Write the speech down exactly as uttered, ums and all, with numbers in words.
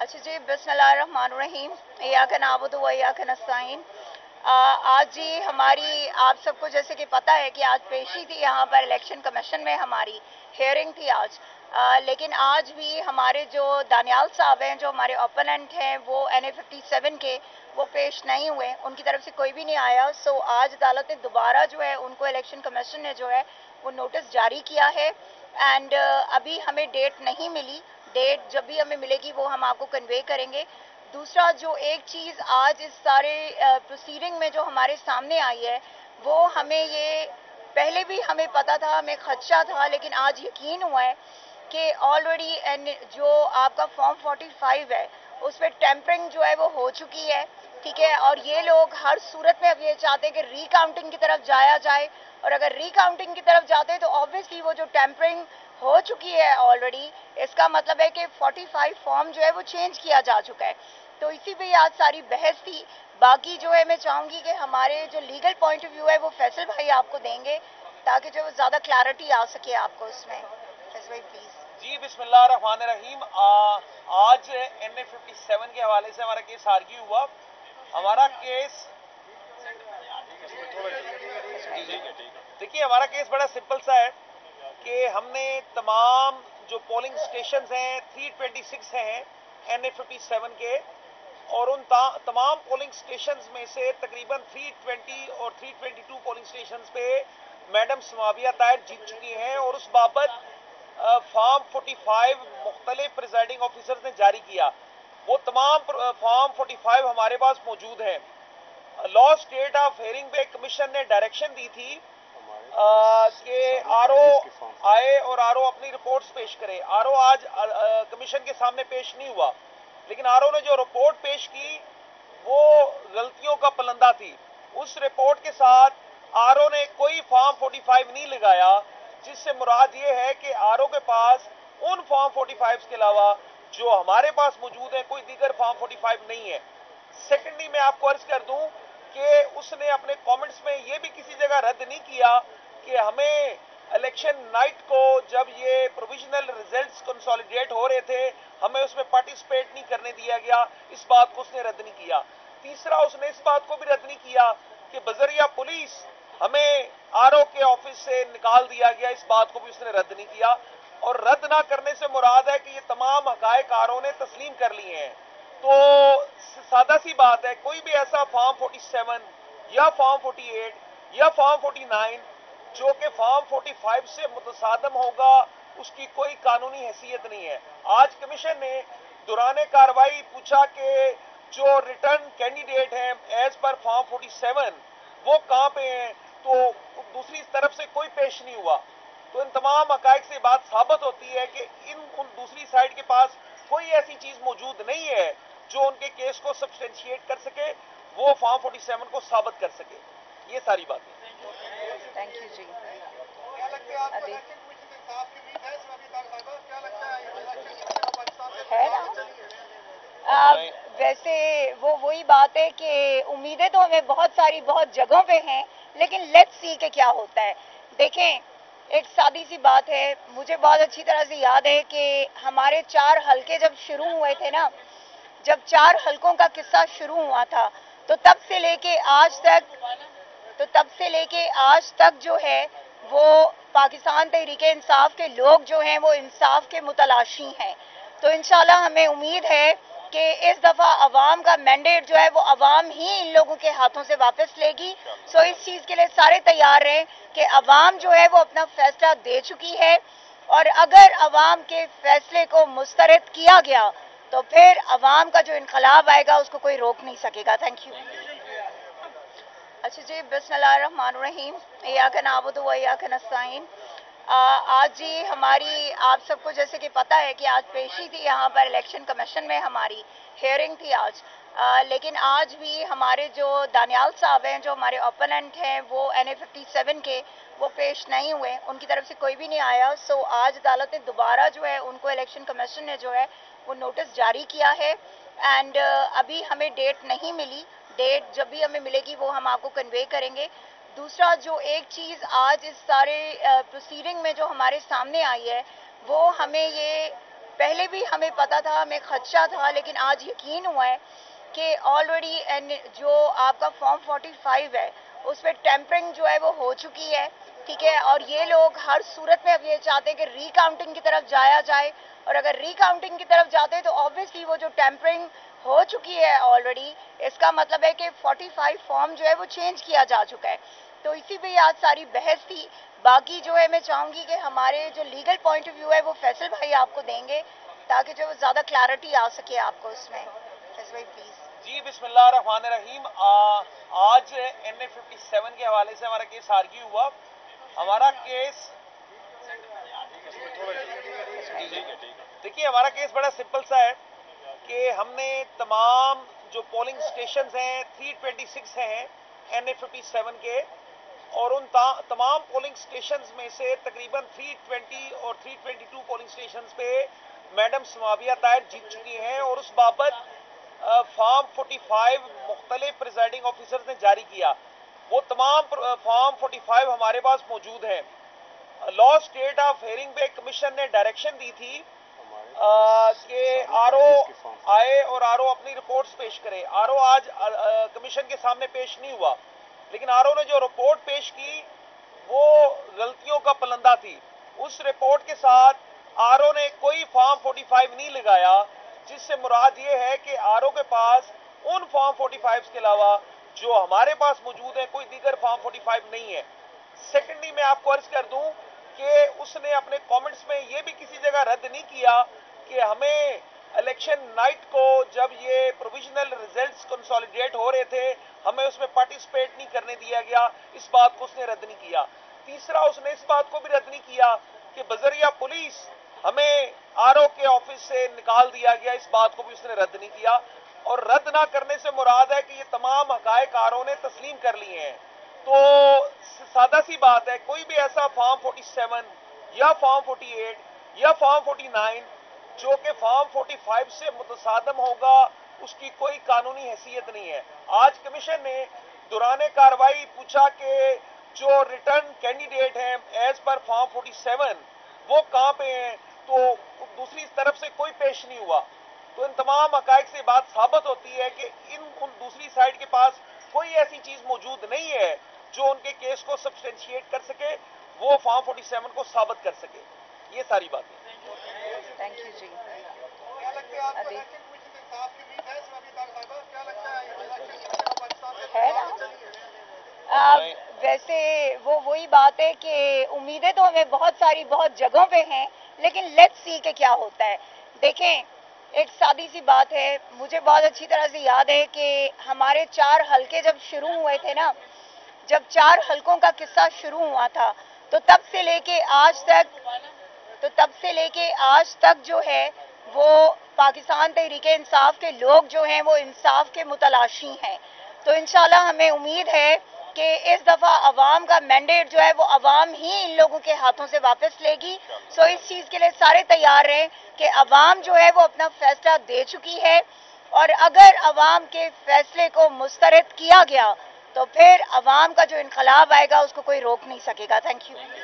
अच्छा जी, बिस्मिल्लाहिर्रहमानिर्रहीम। इय्याका नअबुदु व इय्याका नस्तईन। आज जी हमारी, आप सबको जैसे कि पता है कि आज पेशी थी यहाँ पर इलेक्शन कमीशन में, हमारी हेयरिंग थी आज। आ, लेकिन आज भी हमारे जो दानियाल साहब हैं, जो हमारे ओपोनेंट हैं, वो एन ए फिफ्टी सेवन के, वो पेश नहीं हुए, उनकी तरफ से कोई भी नहीं आया। सो आज अदालत ने दोबारा जो है उनको, इलेक्शन कमीशन ने जो है वो नोटिस जारी किया है। एंड अभी हमें डेट नहीं मिली, डेट जब भी हमें मिलेगी वो हम आपको कन्वे करेंगे। दूसरा, जो एक चीज़ आज इस सारे प्रोसीडिंग में जो हमारे सामने आई है, वो हमें ये पहले भी हमें पता था, हमें खदशा था, लेकिन आज यकीन हुआ है कि ऑलरेडी एन जो आपका फॉर्म फोर्टी फाइव है उस पर टेम्परिंग जो है वो हो चुकी है, ठीक है। और ये लोग हर सूरत में अब ये चाहते हैं कि रीकाउंटिंग की तरफ जाया जाए, और अगर रीकाउंटिंग की तरफ जाते हैं तो ऑब्वियसली वो जो टेम्परिंग हो चुकी है ऑलरेडी, इसका मतलब है कि फोर्टी फाइव फॉर्म जो है वो चेंज किया जा चुका है। तो इसी पे आज सारी बहस थी। बाकी जो है मैं चाहूँगी कि हमारे जो लीगल पॉइंट ऑफ व्यू है वो फैसल भाई आपको देंगे, ताकि जो ज़्यादा क्लैरिटी आ सके आपको उसमें। फैसल भाई प्लीज़। जी, बिस्मिल्लाहिर्रहमानिर्रहीम। आज एन ए फिफ्टी सेवन के हवाले से हमारा केस आर्ग्यू हुआ। हमारा केस देखिए, हमारा केस बड़ा सिंपल सा है कि हमने तमाम जो पोलिंग स्टेशंस हैं, थ्री ट्वेंटी सिक्स हैं एन ए फिफ्टी सेवन के, और उन तमाम पोलिंग स्टेशंस में से तकरीबन थ्री ट्वेंटी और three twenty two polling stations पे मैडम समाविया ताहिर जीत चुकी हैं, और उस बाबत फॉर्म फोर्टी फाइव मुख्तलिफ प्रिजाइडिंग ऑफिसर्स ने जारी किया। वो तमाम फॉर्म फोर्टी फाइव हमारे पास मौजूद हैं। लॉ स्टेट ऑफ हेयरिंग पे कमीशन ने डायरेक्शन दी थी कि आर ओ आए और आर ओ अपनी रिपोर्ट्स पेश करे। आर ओ आज कमीशन के सामने पेश नहीं हुआ, लेकिन आर ओ ने जो रिपोर्ट पेश की वो गलतियों का पलंदा थी। उस रिपोर्ट के साथ आर ओ ने कोई फॉर्म फोर्टी फाइव नहीं लगाया, जिससे मुराद ये है कि आर ओ के पास उन फॉर्म फोर्टी फाइव के अलावा जो हमारे पास मौजूद है कोई दीगर फॉर्म फोर्टी फाइव नहीं है। सेकेंडली, मैं आपको अर्ज कर दूं कि उसने अपने कमेंट्स में ये भी किसी जगह रद्द नहीं किया कि हमें इलेक्शन नाइट को, जब ये प्रोविजनल रिजल्ट्स कंसोलिडेट हो रहे थे, हमें उसमें पार्टिसिपेट नहीं करने दिया गया। इस बात को उसने रद्द नहीं किया। तीसरा, उसने इस बात को भी रद्द नहीं किया कि बजरिया पुलिस हमें आर ओ के ऑफिस से निकाल दिया गया। इस बात को भी उसने रद्द नहीं किया। और रद्द ना करने से मुराद है कि ये तमाम हकायक आर ओ ने तस्लीम कर लिए हैं। तो सादा सी बात है, कोई भी ऐसा फॉर्म फोर्टी सेवन या फॉर्म फोर्टी एट या फॉर्म फोर्टी नाइन जो कि फॉर्म फोर्टी फाइव से मुतसादम होगा, उसकी कोई कानूनी हैसियत नहीं है। आज कमीशन ने दौरान कार्रवाई पूछा कि जो रिटर्न कैंडिडेट हैं एज पर फॉर्म फोर्टी सेवन वो कहां पे हैं, तो दूसरी तरफ से कोई पेश नहीं हुआ। तो इन तमाम हकायक से बात साबित होती है कि इन उन दूसरी साइड के पास कोई ऐसी चीज मौजूद नहीं है जो उनके केस को सब्सटेंशिएट कर सके, वो फॉर्म फोर्टी सेवन को साबित कर सके। ये सारी बात है। थैंक यू जी। क्या लगता है आपको इलेक्शन कमीशन से इंसाफ की उम्मीद है? इसमें क्या लगता है इलेक्शन कमीशन पाकिस्तान है ना? आ, वैसे वो वही बात है कि उम्मीदें तो हमें बहुत सारी बहुत जगहों पे हैं, लेकिन लेट्स सी के क्या होता है। देखें, एक सादी सी बात है, मुझे बहुत अच्छी तरह से याद है कि हमारे चार हलके जब शुरू हुए थे ना, जब चार हलकों का किस्सा शुरू हुआ था, तो तब से लेके आज तक तो तब से लेके आज तक जो है वो पाकिस्तान तहरीके इंसाफ के लोग जो हैं वो इंसाफ के मुतलाशी हैं। तो इंशाल्लाह हमें उम्मीद है कि इस दफ़ा अवाम का मैंडेट जो है वो अवाम ही इन लोगों के हाथों से वापस लेगी। सो इस चीज़ के लिए सारे तैयार रहें कि अवाम जो है वो अपना फैसला दे चुकी है, और अगर अवाम के फैसले को मुस्तरद किया गया तो फिर अवाम का जो इनकलाब आएगा उसको कोई रोक नहीं सकेगा। Thank you. अच्छा जी, बिस्मिल्लाहिर्रहमानिर्रहीम। इय्याका नअबुदु व इय्याका नस्तईन। आज जी हमारी, आप सबको जैसे कि पता है कि आज पेशी थी यहाँ पर इलेक्शन कमीशन में, हमारी हेयरिंग थी आज। आ, लेकिन आज भी हमारे जो दानियाल साहब हैं, जो हमारे ओपोनेंट हैं, वो एन ए फिफ्टी सेवन के, वो पेश नहीं हुए, उनकी तरफ से कोई भी नहीं आया। सो आज अदालत ने दोबारा जो है उनको, इलेक्शन कमीशन ने जो है वो नोटिस जारी किया है। एंड अभी हमें डेट नहीं मिली, डेट जब भी हमें मिलेगी वो हम आपको कन्वे करेंगे। दूसरा, जो एक चीज़ आज इस सारे प्रोसीडिंग में जो हमारे सामने आई है, वो हमें ये पहले भी हमें पता था, हमें खदशा था, लेकिन आज यकीन हुआ है कि ऑलरेडी जो आपका फॉर्म पैंतालीस है उस पर टेम्परिंग जो है वो हो चुकी है, ठीक है। और ये लोग हर सूरत में अब ये चाहते हैं कि रीकाउंटिंग की तरफ जाया जाए, और अगर रीकाउंटिंग की तरफ जाते हैं तो ऑब्वियसली वो जो टेम्परिंग हो चुकी है ऑलरेडी, इसका मतलब है कि पैंतालीस फॉर्म जो है वो चेंज किया जा चुका है। तो इसी पे आज सारी बहस थी। बाकी जो है मैं चाहूँगी कि हमारे जो लीगल पॉइंट ऑफ व्यू है वो फैसल भाई आपको देंगे, ताकि जो ज़्यादा क्लैरिटी आ सके आपको इसमें। फैसल भाई प्लीज़। जी बिस्मिल्लाह रहमान रहीम। आज एन ए फिफ्टी सेवन के हवाले से हमारा केस आर्ग्यू हुआ। हमारा केस देखिए हमारा केस बड़ा सिंपल सा है कि हमने तमाम जो पोलिंग स्टेशंस हैं तीन सौ छब्बीस हैं एन ए फिफ्टी सेवन के, और उन तमाम पोलिंग स्टेशंस में से तकरीबन तीन सौ बीस और तीन सौ बाईस पोलिंग स्टेशंस पे मैडम समाविया ताहिर जीत चुकी हैं, और उस बाबत फॉर्म पैंतालीस मुख्तलिफ प्रिजाइडिंग ऑफिसर्स ने जारी किया। वो तमाम फॉर्म पैंतालीस हमारे पास मौजूद हैं। लॉ स्टेट ऑफ हेयरिंग पे कमीशन ने डायरेक्शन दी थी कि आर ओ आए और आर ओ अपनी रिपोर्ट्स पेश करे। आर ओ आज कमीशन के सामने पेश नहीं हुआ, लेकिन आर ओ ने जो रिपोर्ट पेश की वो गलतियों का पलंदा थी। उस रिपोर्ट के साथ आर ओ ने कोई फॉर्म पैंतालीस नहीं लगाया, जिससे मुराद ये है कि आर ओ के पास उन फॉर्म पैंतालीस के अलावा जो हमारे पास मौजूद है कोई दीगर फॉर्म पैंतालीस नहीं है। सेकेंडली मैं आपको अर्ज कर दूं कि उसने अपने कमेंट्स में ये भी किसी जगह रद्द नहीं किया कि हमें इलेक्शन नाइट को जब ये प्रोविजनल रिजल्ट्स कंसोलिडेट हो रहे थे हमें उसमें पार्टिसिपेट नहीं करने दिया गया, इस बात को उसने रद्द नहीं किया। तीसरा, उसने इस बात को भी रद्द नहीं किया कि बजरिया पुलिस हमें आर ओ के ऑफिस से निकाल दिया गया, इस बात को भी उसने रद्द नहीं किया। और रद्द ना करने से मुराद है कि ये तमाम हकायक आर ओ ने तस्लीम कर लिए हैं। तो सादा सी बात है, कोई भी ऐसा फॉर्म सैंतालीस या फॉर्म अड़तालीस या फॉर्म उनचास जो कि फॉर्म पैंतालीस से मुतसादम होगा, उसकी कोई कानूनी हैसियत नहीं है। आज कमीशन ने दौरान कार्रवाई पूछा कि जो रिटर्न कैंडिडेट हैं एज पर फॉर्म सैंतालीस वो कहां पे हैं, तो दूसरी तरफ से कोई पेश नहीं हुआ। तो इन तमाम हकायक से बात साबित होती है कि इन उन दूसरी साइड के पास कोई ऐसी चीज मौजूद नहीं है जो उनके केस को सब्सटेंशिएट कर सके, वो फॉर्म सैंतालीस को साबित कर सके। ये सारी बातें। थैंक यू जी। क्या लगता है आपको इलेक्शन कमीशन से इंसाफ की उम्मीद है इसमें अभी तक साहिबा? क्या लगता है इलेक्शन पाकिस्तान से है ना? आ, वैसे वो वही बात है कि उम्मीदें तो हमें बहुत सारी बहुत जगहों पे हैं, लेकिन लेट्स सी के क्या होता है। देखें, एक सादी सी बात है, मुझे बहुत अच्छी तरह से याद है कि हमारे चार हलके जब शुरू हुए थे ना, जब चार हलकों का किस्सा शुरू हुआ था, तो तब से लेके आज तक तो तब से लेके आज तक जो है वो पाकिस्तान तहरीके इंसाफ के लोग जो हैं वो इंसाफ के मुतलाशी हैं। तो इंशाल्लाह हमें उम्मीद है कि इस दफ़ा अवाम का मैंडेट जो है वो अवाम ही इन लोगों के हाथों से वापस लेगी। सो इस चीज़ के लिए सारे तैयार हैं कि अवाम जो है वो अपना फैसला दे चुकी है, और अगर अवाम के फैसले को मुस्तरद किया गया तो फिर अवाम का जो इनकलाब आएगा उसको कोई रोक नहीं सकेगा। Thank you.